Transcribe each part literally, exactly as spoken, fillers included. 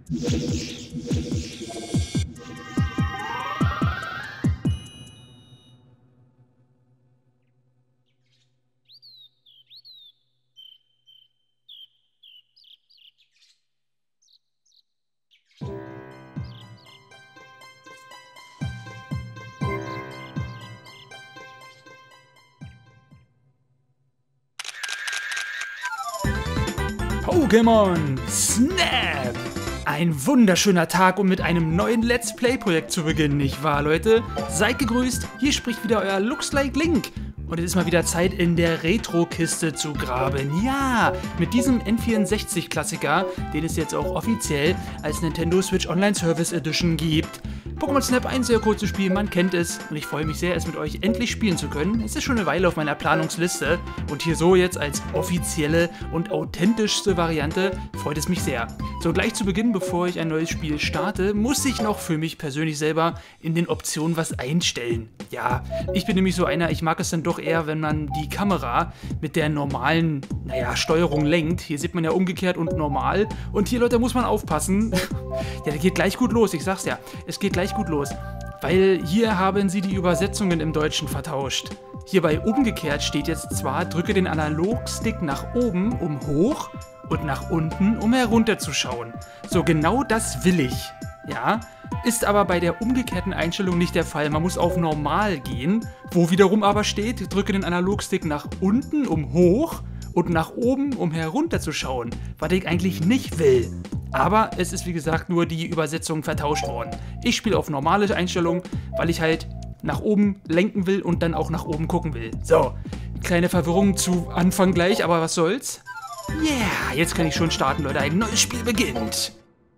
Pokémon Snap! Ein wunderschöner Tag, um mit einem neuen Let's Play-Projekt zu beginnen, nicht wahr, Leute? Seid gegrüßt, hier spricht wieder euer Looks Like Link. Und es ist mal wieder Zeit, in der Retro-Kiste zu graben. Ja, mit diesem N vierundsechzig-Klassiker, den es jetzt auch offiziell als Nintendo Switch Online Service Edition gibt. Pokémon Snap, ein sehr kurzes Spiel, man kennt es. Und ich freue mich sehr, es mit euch endlich spielen zu können. Es ist schon eine Weile auf meiner Planungsliste. Und hier so jetzt als offizielle und authentischste Variante freut es mich sehr. So, gleich zu Beginn, bevor ich ein neues Spiel starte, muss ich noch für mich persönlich selber in den Optionen was einstellen. Ja, ich bin nämlich so einer, ich mag es dann doch eher, wenn man die Kamera mit der normalen, naja, Steuerung lenkt. Hier sieht man ja umgekehrt und normal. Und hier, Leute, muss man aufpassen. Ja, der geht gleich gut los, ich sag's ja. Es geht gleich gut los. Weil hier haben sie die Übersetzungen im Deutschen vertauscht. Hierbei umgekehrt steht jetzt zwar, drücke den Analogstick nach oben, um hoch und nach unten, um herunterzuschauen. So, genau das will ich. Ja, ist aber bei der umgekehrten Einstellung nicht der Fall. Man muss auf Normal gehen, wo wiederum aber steht, drücke den Analogstick nach unten, um hoch und nach oben, um herunterzuschauen, was ich eigentlich nicht will. Aber es ist wie gesagt nur die Übersetzung vertauscht worden. Ich spiele auf normale Einstellung, weil ich halt nach oben lenken will und dann auch nach oben gucken will. So, kleine Verwirrung zu Anfang gleich, aber was soll's? Yeah, jetzt kann ich schon starten, Leute. Ein neues Spiel beginnt.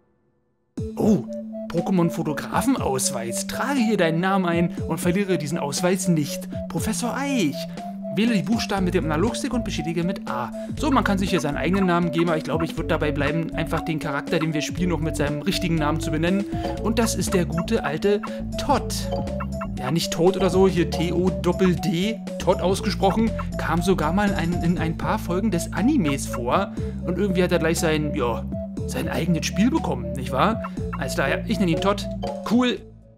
Oh, Pokémon-Fotografenausweis. Trage hier deinen Namen ein und verliere diesen Ausweis nicht. Professor Eich. Wähle die Buchstaben mit dem Analogstick und bestätige mit A. So, man kann sich hier seinen eigenen Namen geben, aber ich glaube, ich würde dabei bleiben, einfach den Charakter, den wir spielen, noch mit seinem richtigen Namen zu benennen. Und das ist der gute alte Todd. Ja, nicht Todd oder so, hier T O D D, Todd ausgesprochen, kam sogar mal in ein, in ein paar Folgen des Animes vor. Und irgendwie hat er gleich sein, ja, sein eigenes Spiel bekommen, nicht wahr? Alles klar, ja, ich nenne ihn Todd. Cool.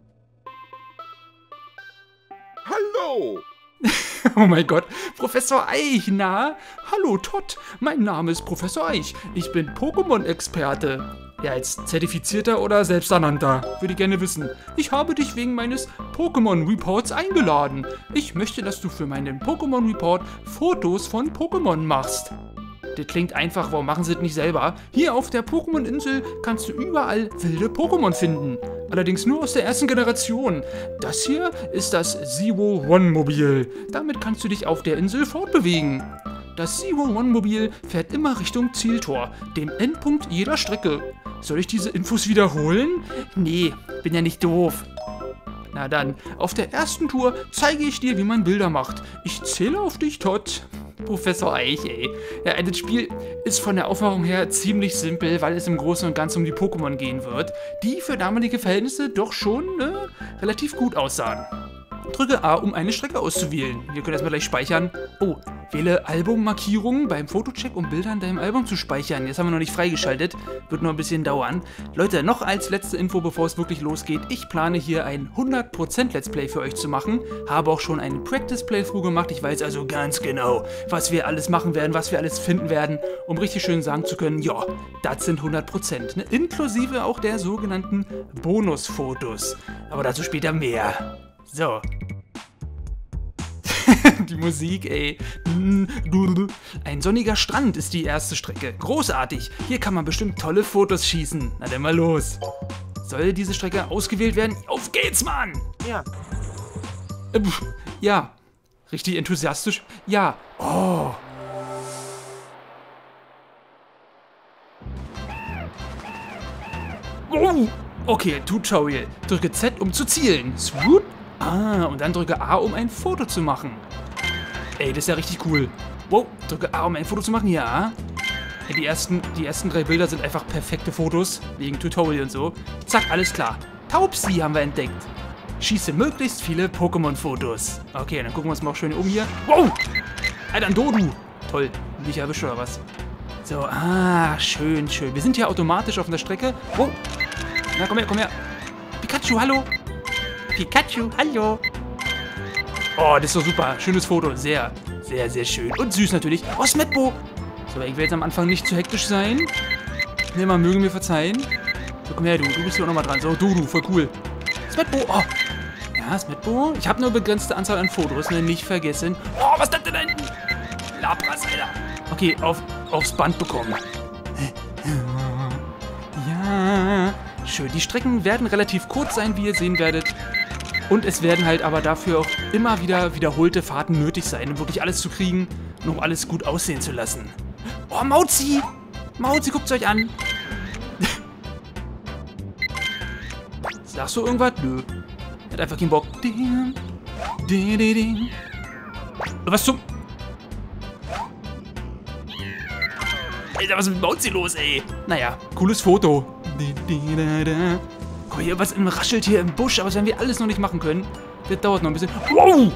Hallo! Oh mein Gott, Professor Eich, na? Hallo Todd, mein Name ist Professor Eich. Ich bin Pokémon-Experte. Ja, als zertifizierter oder selbsternannter, würde ich gerne wissen. Ich habe dich wegen meines Pokémon-Reports eingeladen. Ich möchte, dass du für meinen Pokémon-Report Fotos von Pokémon machst. Das klingt einfach, warum machen sie das nicht selber? Hier auf der Pokémon-Insel kannst du überall wilde Pokémon finden. Allerdings nur aus der ersten Generation. Das hier ist das Zero-One-Mobil. Damit kannst du dich auf der Insel fortbewegen. Das Zero-One-Mobil fährt immer Richtung Zieltor, dem Endpunkt jeder Strecke. Soll ich diese Infos wiederholen? Nee, bin ja nicht doof. Na dann, auf der ersten Tour zeige ich dir, wie man Bilder macht. Ich zähle auf dich, Todd. Professor Eich, ey. Ja, das Spiel ist von der Aufmachung her ziemlich simpel, weil es im Großen und Ganzen um die Pokémon gehen wird, die für damalige Verhältnisse doch schon äh, relativ gut aussahen. Drücke A, um eine Strecke auszuwählen. Wir können erstmal gleich speichern. Oh, wähle Albummarkierungen beim Fotocheck, um Bilder in deinem Album zu speichern. Jetzt haben wir noch nicht freigeschaltet. Wird noch ein bisschen dauern. Leute, noch als letzte Info, bevor es wirklich losgeht. Ich plane hier ein hundert Prozent Let's Play für euch zu machen. Habe auch schon einen Practice Playthrough gemacht. Ich weiß also ganz genau, was wir alles machen werden, was wir alles finden werden, um richtig schön sagen zu können, ja, das sind hundert Prozent. Ne? Inklusive auch der sogenannten Bonusfotos. Aber dazu später mehr. So. Die Musik, ey. Ein sonniger Strand ist die erste Strecke. Großartig. Hier kann man bestimmt tolle Fotos schießen. Na dann mal los. Soll diese Strecke ausgewählt werden? Auf geht's, Mann! Ja. Äh, ja. Richtig enthusiastisch? Ja. Oh. Oh. Okay, Tutorial. Drücke Z, um zu zielen. Swoop. Ah, und dann drücke A, um ein Foto zu machen. Ey, das ist ja richtig cool. Wow, drücke A, um ein Foto zu machen, ja. Ey, die ersten, die ersten drei Bilder sind einfach perfekte Fotos, wegen Tutorial und so. Zack, alles klar. Taubsi haben wir entdeckt. Schieße möglichst viele Pokémon-Fotos. Okay, dann gucken wir uns mal auch schön um hier. Wow! Alter, ein Dodu. Toll, bin ich erwischt oder was? So, ah, schön, schön. Wir sind hier automatisch auf der Strecke. Oh, na, komm her, komm her. Pikachu, hallo. Pikachu, hallo. Oh, das ist doch super. Schönes Foto. Sehr, sehr, sehr schön. Und süß natürlich. Oh, Smetbo. So, ich will jetzt am Anfang nicht zu hektisch sein. Ne, man möge mir verzeihen. So, komm her, du. Du bist hier auch nochmal dran. So, du, du, voll cool. Smetbo, oh. Ja, Smetbo. Ich habe nur begrenzte Anzahl an Fotos, ne, nicht vergessen. Oh, was ist das denn da hinten? Labras, Alter. Okay, auf, aufs Band bekommen. Ja. Schön. Die Strecken werden relativ kurz sein, wie ihr sehen werdet. Und es werden halt aber dafür auch immer wieder wiederholte Fahrten nötig sein, um wirklich alles zu kriegen und um alles gut aussehen zu lassen. Oh, Mauzi! Mauzi, guckt's euch an! Sagst du irgendwas? Nö. Hat einfach keinen Bock. Was zum... Alter, was ist mit Mauzi los, ey? Naja, cooles Foto. Guck mal, hier was raschelt hier im Busch, aber das werden wir alles noch nicht machen können. Das dauert noch ein bisschen. Wow!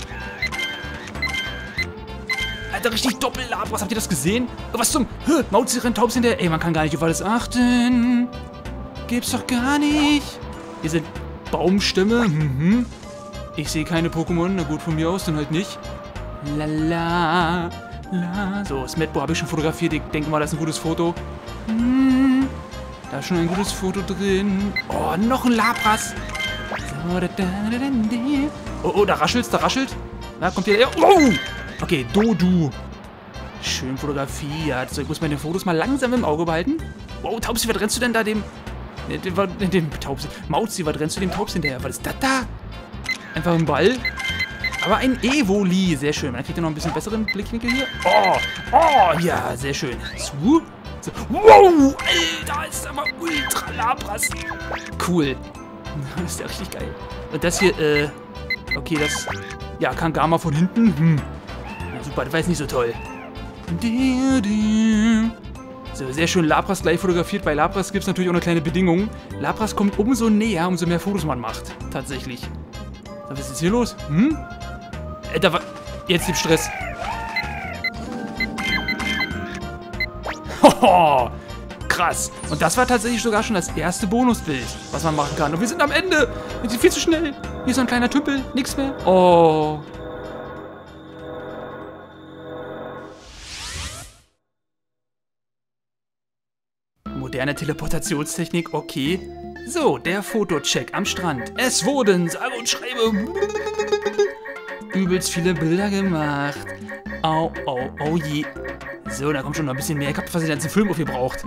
Alter, richtig Doppellabras. Habt ihr das gesehen? Was zum... Hä, Mauzi rennt taubs hinterher. Ey, man kann gar nicht auf alles achten. Gibt's doch gar nicht. Hier sind Baumstämme. Mhm. Ich sehe keine Pokémon. Na gut, von mir aus, dann halt nicht. Lala. La. So, Smetbo habe ich schon fotografiert. Ich denke mal, das ist ein gutes Foto. Hm. Da ist schon ein gutes Foto drin. Oh, noch ein Labras. So, da, da, da, da, da. Oh, oh, da raschelt's, da raschelt. Da kommt hier... Oh! Okay, Dodu. Schön fotografiert. So, ich muss meine Fotos mal langsam im Auge behalten. Wow, Taubsi, was rennst du denn da dem... Dem, dem Taubsi... Mauzi, was rennst du dem Taubsi hinterher? Was ist das da? Einfach ein Ball. Aber ein Evoli. Sehr schön. Man kriegt ja noch ein bisschen besseren Blickwinkel hier. Oh, oh, ja, sehr schön. So. So. Wow, Alter, ist aber ultra Labras. Cool. Das ist ja richtig geil. Und das hier, äh... Okay, das... Ja, Kangama von hinten. Hm. Ja, super, das war jetzt nicht so toll. So, sehr schön Labras gleich fotografiert. Bei Labras gibt es natürlich auch eine kleine Bedingung. Labras kommt umso näher, umso mehr Fotos man macht. Tatsächlich. So, was ist jetzt hier los? Hm? Äh, da war... Jetzt gibt Stress. Hoho, krass. Und das war tatsächlich sogar schon das erste Bonusbild, was man machen kann. Und wir sind am Ende. Wir sind viel zu schnell. Hier ist so ein kleiner Tümpel. Nix mehr. Oh. Moderne Teleportationstechnik, okay. So, der Fotocheck am Strand. Es wurden, sage und schreibe, übelst viele Bilder gemacht. Au, au, au je. So, da kommt schon noch ein bisschen mehr. Ich hab fast den ganzen Film aufgebraucht.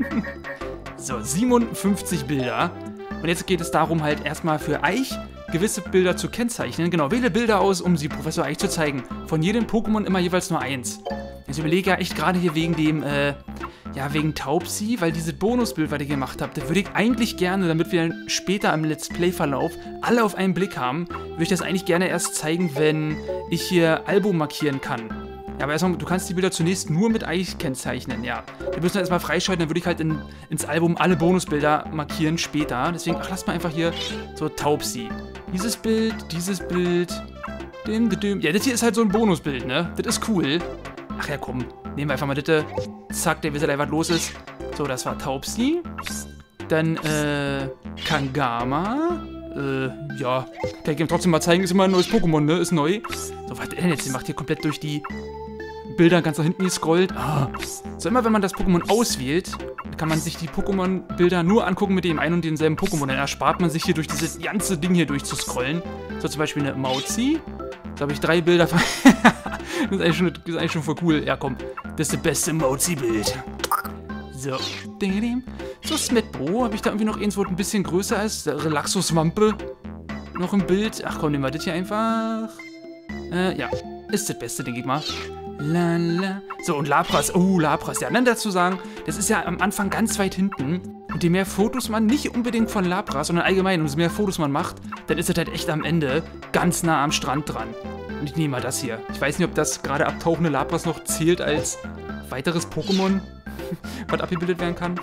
So, siebenundfünfzig Bilder. Und jetzt geht es darum, halt erstmal für Eich gewisse Bilder zu kennzeichnen. Genau, wähle Bilder aus, um sie Professor Eich zu zeigen. Von jedem Pokémon immer jeweils nur eins. Jetzt überlege ich ja echt gerade hier wegen dem, äh, ja, wegen Taubsi, weil diese Bonusbild, was ich gemacht habe, da würde ich eigentlich gerne, damit wir später im Let's Play-Verlauf alle auf einen Blick haben, würde ich das eigentlich gerne erst zeigen, wenn ich hier Album markieren kann. Ja, aber erstmal, du kannst die Bilder zunächst nur mit Eich kennzeichnen, ja. Wir müssen erstmal freischalten, dann würde ich halt in, ins Album alle Bonusbilder markieren später. Deswegen, ach, lass mal einfach hier so Taubsi. Dieses Bild, dieses Bild. Dim, dim, dim. Ja, das hier ist halt so ein Bonusbild, ne? Das ist cool. Ach ja, komm. Nehmen wir einfach mal das. Zack, der wisst ja, was los ist. So, das war Taubsi. Dann, äh, Kangama. Äh, ja. Kann ich ihm trotzdem mal zeigen, ist immer ein neues Pokémon, ne? Ist neu. So, was denn jetzt? Der macht hier komplett durch die Bilder ganz nach hinten gescrollt. Ah. So, immer wenn man das Pokémon auswählt, kann man sich die Pokémon-Bilder nur angucken mit dem einen und denselben Pokémon. Dann erspart man sich hier durch dieses ganze Ding hier durchzuscrollen. So, zum Beispiel eine Mauzi. Da habe ich drei Bilder. Das ist eigentlich schon, das ist eigentlich schon voll cool. Ja, komm. Das ist das beste Mauzi-Bild. So. So, Smetbo. Habe ich da irgendwie noch eins, wo ein bisschen größer ist? Relaxo-Swampe. Noch ein Bild. Ach komm, nehmen wir das hier einfach. Äh, ja. Ist das Beste, denke ich mal. Lala. So, und Lapras. Oh, Lapras. Ja, dann dazu sagen, das ist ja am Anfang ganz weit hinten. Und je mehr Fotos man, nicht unbedingt von Lapras, sondern allgemein, umso mehr Fotos man macht, dann ist das halt echt am Ende ganz nah am Strand dran. Und ich nehme mal das hier. Ich weiß nicht, ob das gerade abtauchende Lapras noch zählt als weiteres Pokémon, was abgebildet werden kann.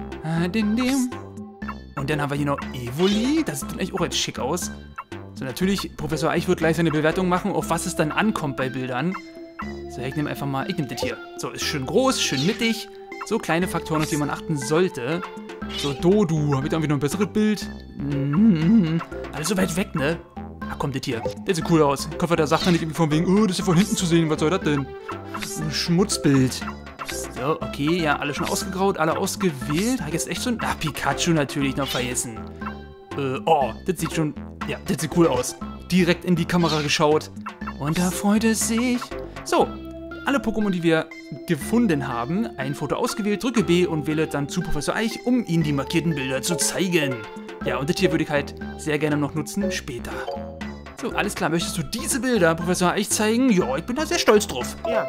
Und dann haben wir hier noch Evoli. Das sieht eigentlich auch jetzt schick aus. So, natürlich, Professor Eich wird gleich seine Bewertung machen, auf was es dann ankommt bei Bildern. So, ich nehme einfach mal, ich nehme das hier. So, ist schön groß, schön mittig. So kleine Faktoren, auf die man achten sollte. So, Dodu, habe ich da irgendwie noch ein besseres Bild? Mhm. Alles so weit weg, ne? Ach komm, das hier. Der sieht cool aus. Ich hoffe, da sagt er nicht irgendwie von wegen, oh, das ist ja von hinten zu sehen, was soll das denn? Ein Schmutzbild. So, okay, ja, alle schon ausgegraut, alle ausgewählt. Habe ich jetzt echt schon... Ach, Pikachu natürlich noch vergessen. Äh, oh, das sieht schon... Ja, das sieht cool aus. Direkt in die Kamera geschaut. Und da freut es sich. So, alle Pokémon, die wir gefunden haben, ein Foto ausgewählt, drücke B und wähle dann zu Professor Eich, um Ihnen die markierten Bilder zu zeigen. Ja, und das hier würde ich halt sehr gerne noch nutzen, später. So, alles klar, möchtest du diese Bilder Professor Eich zeigen? Ja, ich bin da sehr stolz drauf. Ja.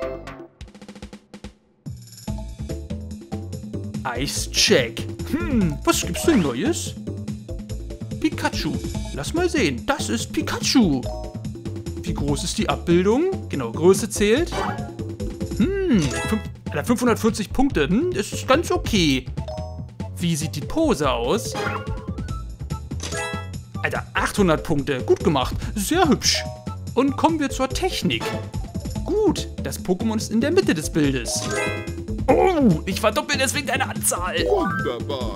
Eichs Check. Hm, was gibt's denn Neues? Pikachu. Lass mal sehen, das ist Pikachu. Wie groß ist die Abbildung? Genau, Größe zählt. Hm, fünfhundertvierzig Punkte. Hm, das ist ganz okay. Wie sieht die Pose aus? Alter, achthundert Punkte. Gut gemacht. Sehr hübsch. Und kommen wir zur Technik. Gut, das Pokémon ist in der Mitte des Bildes. Oh, ich verdoppel deswegen deine Anzahl. Wunderbar.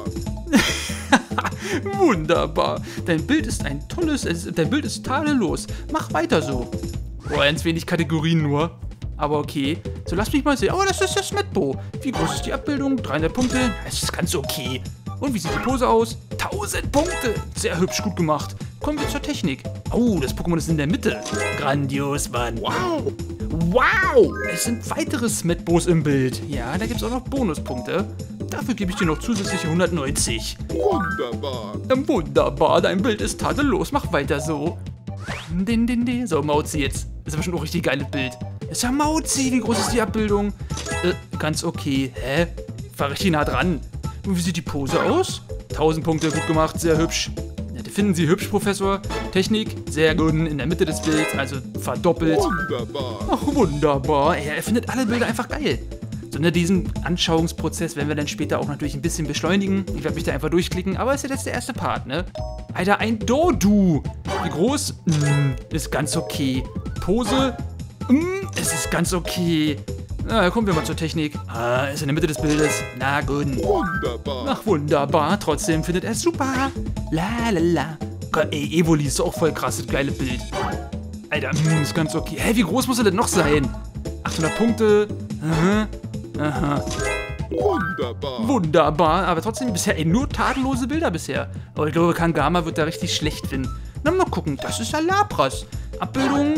Wunderbar. Dein Bild ist ein tolles, es, dein Bild ist tadellos. Mach weiter so. Oh, ganz wenig Kategorien nur. Aber okay. So, lass mich mal sehen. Oh, das ist das Smetbo. Wie groß ist die Abbildung? dreihundert Punkte. Das ist ganz okay. Und wie sieht die Pose aus? tausend Punkte. Sehr hübsch, gut gemacht. Kommen wir zur Technik. Oh, das Pokémon ist in der Mitte. Grandios, Mann. Wow. Wow. Es sind weitere Smetbos im Bild. Ja, da gibt es auch noch Bonuspunkte. Dafür gebe ich dir noch zusätzliche hundertneunzig. Wunderbar. Ähm, wunderbar, dein Bild ist tadellos. Mach weiter so. Din, din, din. So, Mauzi jetzt. Das ist aber schon auch richtig geiles Bild. Das ist ja Mauzi. Wie groß ist die Abbildung? Äh, ganz okay. Hä? War richtig nah dran. Und wie sieht die Pose aus? tausend Punkte, gut gemacht, sehr hübsch. Ja, die finden Sie hübsch, Professor. Technik, sehr gut, in der Mitte des Bilds, also verdoppelt. Wunderbar. Ach, wunderbar. Er findet alle Bilder einfach geil. So, ne, diesen Anschauungsprozess werden wir dann später auch natürlich ein bisschen beschleunigen. Ich werde mich da einfach durchklicken, aber ist ja jetzt der erste Part, ne? Alter, ein Dodu. Wie groß? Hm, ist ganz okay. Pose? Hm, es ist ganz okay. Na, kommen wir mal zur Technik. Ah, ist in der Mitte des Bildes. Na gut. Wunderbar. Ach, wunderbar. Trotzdem findet er es super. La la la. Gott, ey, Evoli ist auch voll krass, das geile Bild. Alter, hm, ist ganz okay. Hä, wie groß muss er denn noch sein? achthundert Punkte. Aha. Aha. Wunderbar. Wunderbar. Aber trotzdem bisher, ey, nur tadellose Bilder bisher. Aber ich glaube, Kangama wird da richtig schlecht finden. Na, mal gucken. Das ist ja Lapras. Abbildung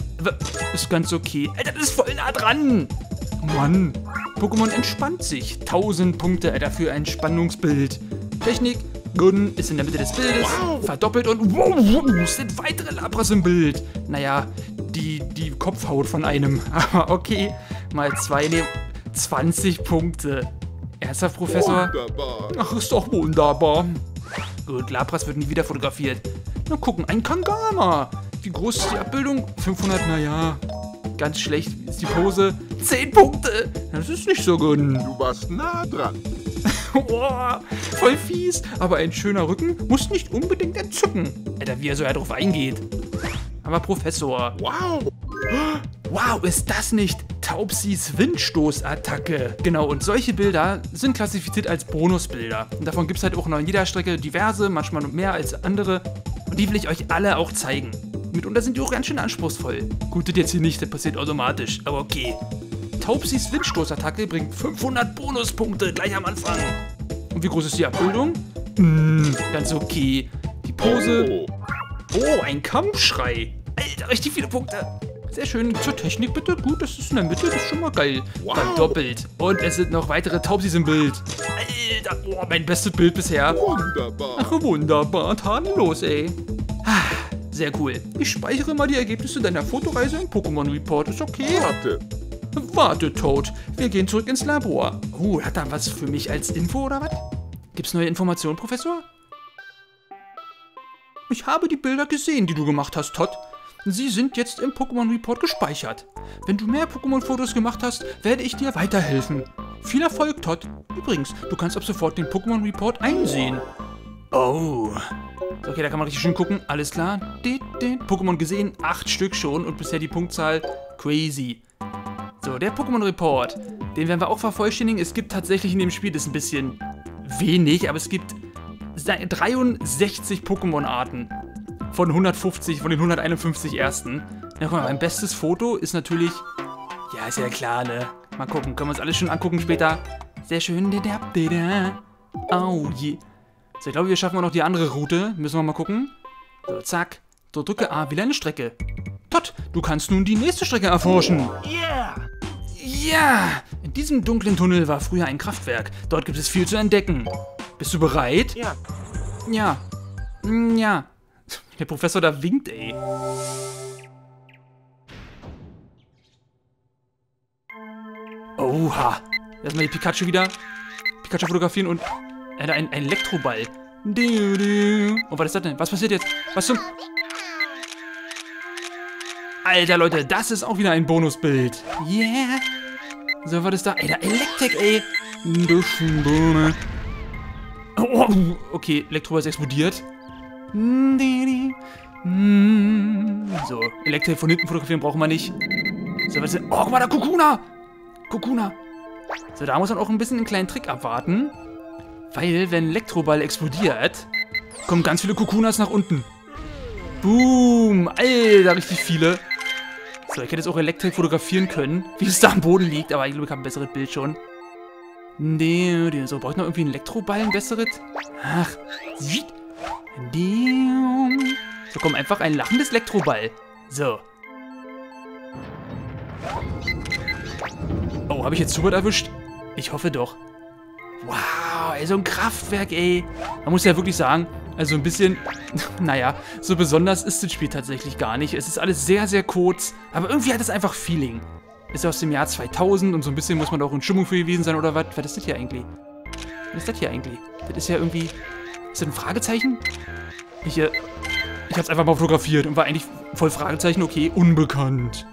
ist ganz okay. Alter, das ist voll nah dran. Mann. Pokémon entspannt sich. tausend Punkte, Alter, für ein Spannungsbild. Technik. Gun ist in der Mitte des Bildes. Wow. Verdoppelt und wow, wow, es sind weitere Lapras im Bild. Naja, die, die Kopfhaut von einem. Aber okay. Mal zwei nehmen. zwanzig Punkte. Ernsthaft, Professor? Wunderbar. Ach, ist doch wunderbar. Gut, Lapras wird nie wieder fotografiert. Na gucken, ein Kangama. Wie groß ist die Abbildung? fünfhundert, naja. Ganz schlecht ist die Pose. zehn Punkte. Das ist nicht so gut. Du warst nah dran. Boah, voll fies. Aber ein schöner Rücken muss nicht unbedingt entzücken. Alter, wie er so ja drauf eingeht. Aber Professor. Wow. Wow, ist das nicht Taubsis Windstoßattacke? Genau, und solche Bilder sind klassifiziert als Bonusbilder. Und davon gibt es halt auch noch in jeder Strecke diverse, manchmal mehr als andere. Und die will ich euch alle auch zeigen. Mitunter sind die auch ganz schön anspruchsvoll. Gut, das jetzt hier nicht, das passiert automatisch, aber okay. Taubsis Windstoßattacke bringt fünfhundert Bonuspunkte gleich am Anfang. Und wie groß ist die Abbildung? Hm, ganz okay. Die Pose. Oh. Oh, ein Kampfschrei. Alter, richtig viele Punkte. Sehr schön. Zur Technik bitte. Gut, das ist in der Mitte, das ist schon mal geil. Wow. Verdoppelt. Und es sind noch weitere Taubsis im Bild. Alter, oh, mein bestes Bild bisher. Wunderbar. Ach, wunderbar. Tadellos, ey. Ah, sehr cool. Ich speichere mal die Ergebnisse deiner Fotoreise im Pokémon Report. Ist okay. Warte. Warte, Toad. Wir gehen zurück ins Labor. Oh, hat er was für mich als Info oder was? Gibt's neue Informationen, Professor? Ich habe die Bilder gesehen, die du gemacht hast, Todd. Sie sind jetzt im Pokémon Report gespeichert. Wenn du mehr Pokémon-Fotos gemacht hast, werde ich dir weiterhelfen. Viel Erfolg, Todd. Übrigens, du kannst ab sofort den Pokémon Report einsehen. Oh. Okay, da kann man richtig schön gucken. Alles klar. Pokémon gesehen, acht Stück schon und bisher die Punktzahl crazy. So, der Pokémon Report. Den werden wir auch vervollständigen. Es gibt tatsächlich in dem Spiel, das ist ein bisschen wenig, aber es gibt dreiundsechzig Pokémon-Arten von hundertfünfzig, von den hunderteinundfünfzig ersten. Ja, guck mal, mein bestes Foto ist natürlich... Ja, ist ja klar, ne? Mal gucken, können wir uns alles schon angucken später. Sehr schön. Oh je. So, ich glaube, wir schaffen auch noch die andere Route. Müssen wir mal gucken. So, zack. So, drücke A, wieder eine Strecke. Tot, du kannst nun die nächste Strecke erforschen. Yeah! Ja! In diesem dunklen Tunnel war früher ein Kraftwerk. Dort gibt es viel zu entdecken. Bist du bereit? Ja. Ja. Mm, Ja. Der Professor da winkt, ey. Oha. Lass mal die Pikachu wieder. Pikachu fotografieren und... Er hat ein, ein Elektroball. Und was ist das denn? Was passiert jetzt? Was zum... Alter, Leute, das ist auch wieder ein Bonusbild. Yeah. So, was ist da? Ey, der Elektrik, ey. Oh, okay, Elektroball ist explodiert. So, Elektrik von hinten fotografieren brauchen wir nicht. So, was ist denn? Oh, guck mal, da Kokuna. Kokuna. So, da muss man auch ein bisschen einen kleinen Trick abwarten. Weil, wenn Elektroball explodiert, kommen ganz viele Kokunas nach unten. Boom. Alter, richtig viele. So, ich hätte jetzt auch Elektrik fotografieren können, wie es da am Boden liegt, aber ich glaube, ich habe ein besseres Bild schon. So, brauche ich noch irgendwie einen Elektroball, ein besseres? Ach. So, komm, einfach ein lachendes Elektroball. So. Oh, habe ich jetzt Zubat erwischt? Ich hoffe doch. Wow, ey, so ein Kraftwerk, ey. Man muss ja wirklich sagen, also ein bisschen, naja, so besonders ist das Spiel tatsächlich gar nicht. Es ist alles sehr, sehr kurz, aber irgendwie hat es einfach Feeling. Ist aus dem Jahr zweitausend und so ein bisschen muss man doch in Stimmung für gewesen sein, oder was? Was ist das hier eigentlich? Was ist das hier eigentlich? Das ist ja irgendwie, ist das ein Fragezeichen? Ich, äh, ich hab's einfach mal fotografiert und war eigentlich voll Fragezeichen, okay, unbekannt.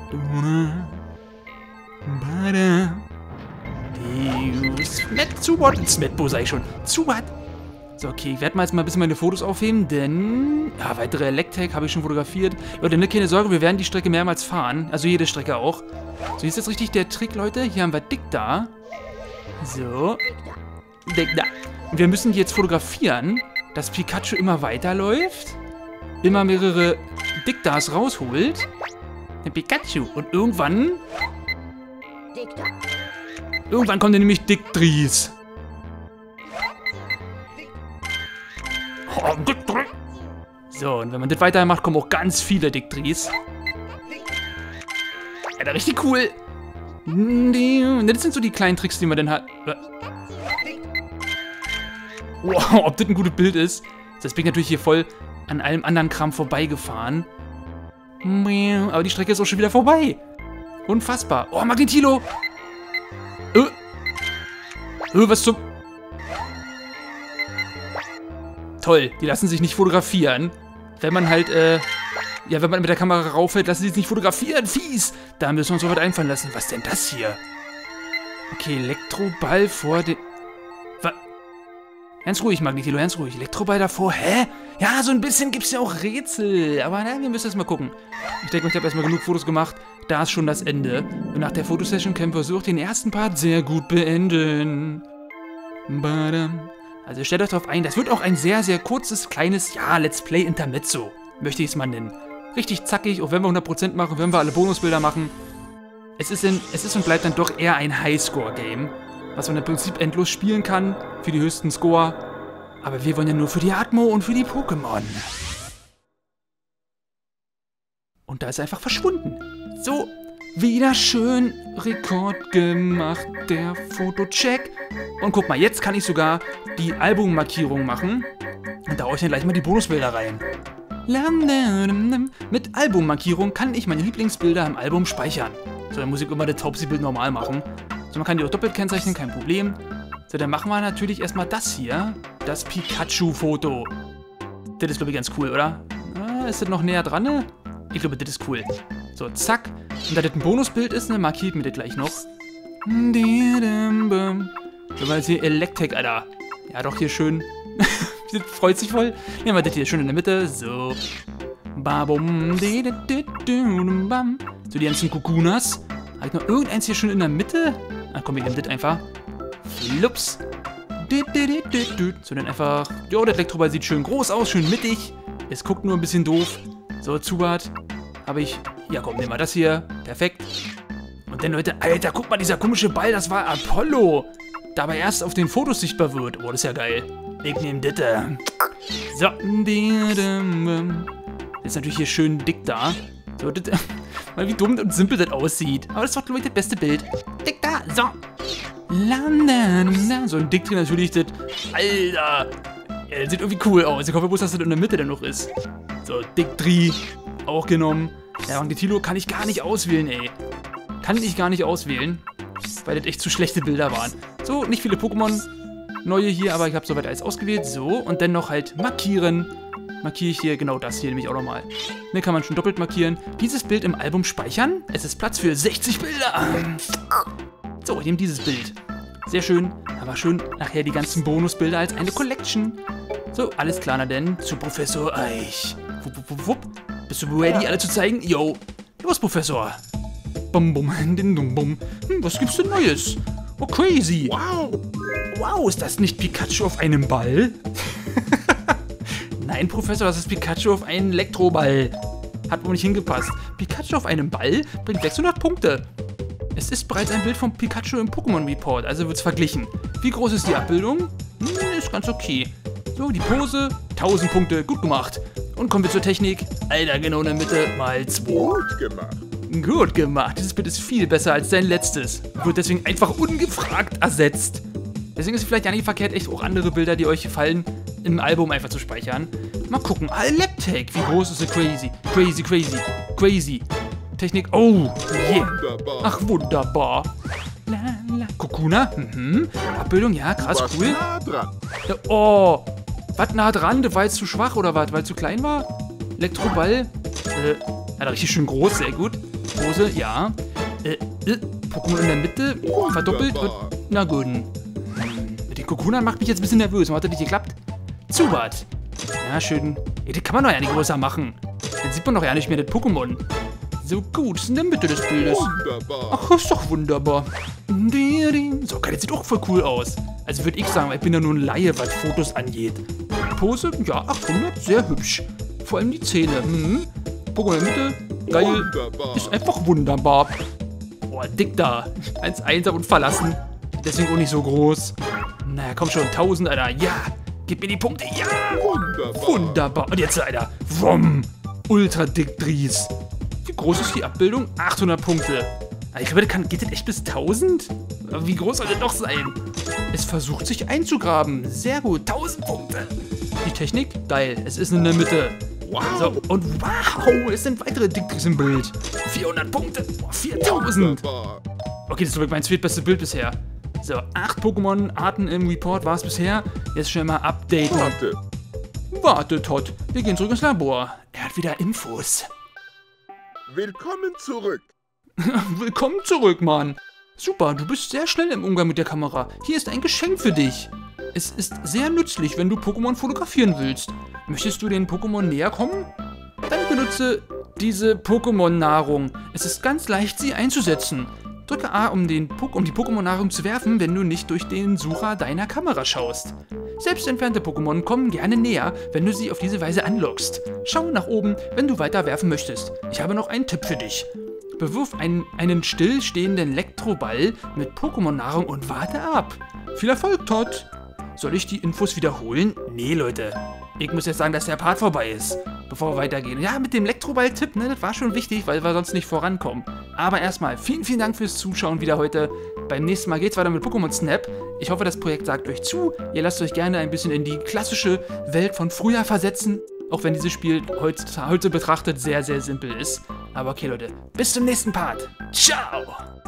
Smet, Zubat, Smetbo sag ich schon. Zubat. So, okay, ich werde mal jetzt mal ein bisschen meine Fotos aufheben, denn... Ja, weitere Elektrik habe ich schon fotografiert. Leute, ne, keine Sorge, wir werden die Strecke mehrmals fahren. Also jede Strecke auch. So, hier ist jetzt richtig der Trick, Leute. Hier haben wir Dick da. So. Dick da. Und wir müssen die jetzt fotografieren, dass Pikachu immer weiterläuft. Immer mehrere Dick-Das rausholt. Der Pikachu. Und irgendwann... Irgendwann kommt dann nämlich Dick-Dries. So, und wenn man das weitermacht, kommen auch ganz viele Dick-Dries. Alter, richtig cool. Das sind so die kleinen Tricks, die man dann hat. Wow, ob das ein gutes Bild ist. Das bin ich natürlich hier voll an allem anderen Kram vorbeigefahren. Aber die Strecke ist auch schon wieder vorbei. Unfassbar. Oh, Magnetilo. Äh. Äh, was zum... Toll, die lassen sich nicht fotografieren. Wenn man halt, äh... Ja, wenn man mit der Kamera rauffällt, lassen sie sich nicht fotografieren. Fies. Da müssen wir uns so was einfallen lassen. Was denn das hier? Okay, Elektroball vor dem... Was? Ganz ruhig, Magnetilo, ganz ruhig. Elektroball davor, hä? Ja, so ein bisschen gibt's ja auch Rätsel. Aber na, wir müssen erst mal gucken. Ich denke, ich habe erstmal genug Fotos gemacht. Da ist schon das Ende. Und nach der Fotosession können wir so auch den ersten Part sehr gut beenden. Badam. Also stellt euch darauf ein, das wird auch ein sehr, sehr kurzes, kleines, ja, Let's Play Intermezzo. Möchte ich es mal nennen. Richtig zackig, auch wenn wir hundert Prozent machen, wenn wir alle Bonusbilder machen. Es ist, in, es ist und bleibt dann doch eher ein Highscore-Game. Was man im Prinzip endlos spielen kann, für die höchsten Score. Aber wir wollen ja nur für die Atmo und für die Pokémon. Und da ist er einfach verschwunden. So, wieder schön Rekord gemacht, der Fotocheck. Und guck mal, jetzt kann ich sogar die Albummarkierung machen. Und da haue ich dann gleich mal die Bonusbilder rein. Mit Albummarkierung kann ich meine Lieblingsbilder im Album speichern. So, dann muss ich immer das Taubsi-Bild normal machen. So, man kann die auch doppelt kennzeichnen, kein Problem. So, dann machen wir natürlich erstmal das hier. Das Pikachu-Foto. Das ist, glaube ich, ganz cool, oder? Ah, ist das noch näher dran, ne? Ich glaube, das ist cool. So, zack. Und da das ein Bonusbild ist, ne, markiert mir das gleich noch. So, mal jetzt hier Elektrik, Alter. Ja, doch, hier schön. Das freut sich voll. Nehmen wir das hier schön in der Mitte. So. Babum. So, die ganzen Kokunas. Habe ich noch irgendeins hier schön in der Mitte? Ah, komm, wir nehmen das einfach. Flups. So, dann einfach... Jo, der Elektroball sieht schön groß aus, schön mittig. Es guckt nur ein bisschen doof. So, Zubat. Habe ich... Ja, komm, nehmen wir das hier. Perfekt. Und dann, Leute, Alter, guck mal, dieser komische Ball, das war Apollo. Dabei erst auf den Fotos sichtbar wird. Oh, das ist ja geil. Ich nehme das. So. Das ist natürlich hier schön dick da. So, das... Mal wie dumm und simpel das aussieht. Aber das ist doch, glaube ich, das beste Bild. Dick da. So. So ein Dick drin natürlich, das... Alter. Ja, das sieht irgendwie cool aus. Ich hoffe bloß, dass das in der Mitte dann noch ist. So, Dick drei. Auch genommen. Ja, und die Tilo kann ich gar nicht auswählen, ey. Kann ich gar nicht auswählen. Weil das echt zu schlechte Bilder waren. So, nicht viele Pokémon. Neue hier, aber ich habe soweit alles ausgewählt. So, und dann noch halt markieren. Markiere ich hier genau das hier nämlich auch nochmal. Ne, kann man schon doppelt markieren. Dieses Bild im Album speichern. Es ist Platz für sechzig Bilder. So, ich nehme dieses Bild. Sehr schön. Aber schön nachher die ganzen Bonusbilder als eine Collection. So, alles klar, na denn. Zu Professor Eich. Wupp, wupp, wupp, wupp. Bist du ready, alle zu zeigen? Yo. Los, Professor. Bum, bum, din, dum, bum. Hm, was gibt's denn Neues? Oh, crazy. Wow. Wow, ist das nicht Pikachu auf einem Ball? Nein, Professor, das ist Pikachu auf einem Elektroball. Hat wohl nicht hingepasst. Pikachu auf einem Ball bringt sechshundert Punkte. Es ist bereits ein Bild von Pikachu im Pokémon Report, also wird's verglichen. Wie groß ist die Abbildung? Hm, ist ganz okay. So, die Pose, tausend Punkte, gut gemacht. Und kommen wir zur Technik. Alter, genau in der Mitte, mal zwei. Gut gemacht. Gut gemacht. Dieses Bild ist viel besser als dein letztes. Wird deswegen einfach ungefragt ersetzt. Deswegen ist es vielleicht gar nicht verkehrt, echt auch andere Bilder, die euch gefallen, im Album einfach zu speichern. Mal gucken. Ah, Laptec. Wie groß ist sie? Crazy. Crazy, crazy. Crazy. Technik. Oh, yeah. Wunderbar. Ach, wunderbar. La, la. Kokuna. Mhm. Abbildung, ja, krass, Was cool. nah dran. Ja, oh. Was nah dran? Das war jetzt zu schwach oder was? Weil es zu klein war? Elektroball. Äh, ja, richtig schön groß, sehr gut. Pose, ja. Äh, äh, Pokémon in der Mitte. Verdoppelt. Wunderbar. Na gut. Mit den Kokuna macht mich jetzt ein bisschen nervös. Hat das nicht geklappt? Zubat. Ja, schön. Ja, das kann man doch ja nicht größer machen. Dann sieht man doch ja nicht mehr das Pokémon. So gut, ist in der Mitte des Bildes. Wunderbar. Ach, ist doch wunderbar. So, geil, das sieht auch voll cool aus. Also würde ich sagen, weil ich bin ja nur ein Laie, was Fotos angeht. Pose, ja, achthundert, sehr hübsch. Vor allem die Zähne. Mhm. Pokémon in der Mitte, geil. Wunderbar. Ist einfach wunderbar. Boah, dick da. eins eins und verlassen. Deswegen auch nicht so groß. Naja, komm schon, tausend, Alter. Ja, gib mir die Punkte. Ja, Wunderbar. wunderbar. Und jetzt, Alter. Wumm. Ultra dick Dries. Wie groß ist die Abbildung? achthundert Punkte. Ich glaube, das kann, geht das echt bis tausend? Aber wie groß soll das doch sein? Es versucht sich einzugraben. Sehr gut. tausend Punkte. Die Technik? Geil. Es ist in der Mitte. Wow. So, und wow, es sind weitere Dickdries im Bild. vierhundert Punkte. Boah, viertausend. Wunderbar. Okay, das ist wirklich mein zweitbestes Bild bisher. So, acht Pokémon-Arten im Report war es bisher. Jetzt schnell mal updaten. Warte. Warte, Todd. Wir gehen zurück ins Labor. Er hat wieder Infos. Willkommen zurück. Willkommen zurück, Mann. Super, du bist sehr schnell im Umgang mit der Kamera. Hier ist ein Geschenk für dich. Es ist sehr nützlich, wenn du Pokémon fotografieren willst. Möchtest du den Pokémon näher kommen? Dann benutze diese Pokémon-Nahrung. Es ist ganz leicht, sie einzusetzen. Drücke A, um, den Po- um die Pokémon-Nahrung zu werfen, wenn du nicht durch den Sucher deiner Kamera schaust. Selbst entfernte Pokémon kommen gerne näher, wenn du sie auf diese Weise anlockst. Schau nach oben, wenn du weiter werfen möchtest. Ich habe noch einen Tipp für dich. Bewirf einen, einen stillstehenden Elektroball mit Pokémon-Nahrung und warte ab. Viel Erfolg, Todd! Soll ich die Infos wiederholen? Nee, Leute. Ich muss jetzt sagen, dass der Part vorbei ist, bevor wir weitergehen. Ja, mit dem Elektroball-Tipp, ne, das war schon wichtig, weil wir sonst nicht vorankommen. Aber erstmal, vielen, vielen Dank fürs Zuschauen wieder heute. Beim nächsten Mal geht's weiter mit Pokémon Snap. Ich hoffe, das Projekt sagt euch zu. Ihr lasst euch gerne ein bisschen in die klassische Welt von früher versetzen. Auch wenn dieses Spiel heute, heute betrachtet sehr, sehr simpel ist. Aber okay, Leute, bis zum nächsten Part. Ciao!